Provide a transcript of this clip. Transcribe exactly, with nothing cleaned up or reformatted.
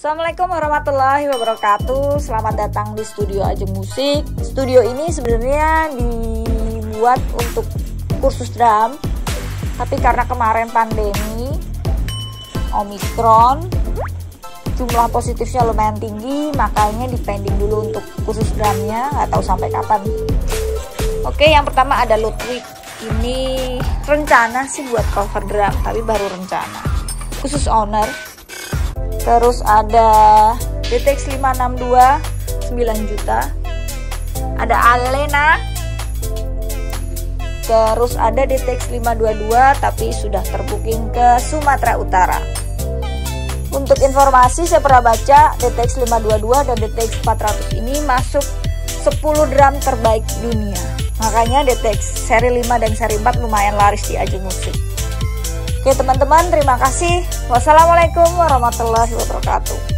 Assalamualaikum warahmatullahi wabarakatuh. Selamat datang di Studio Ajeng Musik. Studio ini sebenarnya dibuat untuk kursus drum, tapi karena kemarin pandemi Omikron, jumlah positifnya lumayan tinggi, makanya dipending dulu untuk kursus drumnya. Nggak tahu sampai kapan. Oke, yang pertama ada Ludwig. Ini rencana sih buat cover drum, tapi baru rencana. Khusus owner. Terus ada D T X lima enam dua sembilan juta. Ada Alena. Terus ada D T X lima dua dua tapi sudah terbooking ke Sumatera Utara. Untuk informasi, saya pernah baca D T X lima dua dua dan D T X empat ratus ini masuk sepuluh drum terbaik dunia. Makanya D T X seri lima dan seri empat lumayan laris di Ajeng Musik. Oke teman-teman, terima kasih. Wassalamualaikum warahmatullahi wabarakatuh.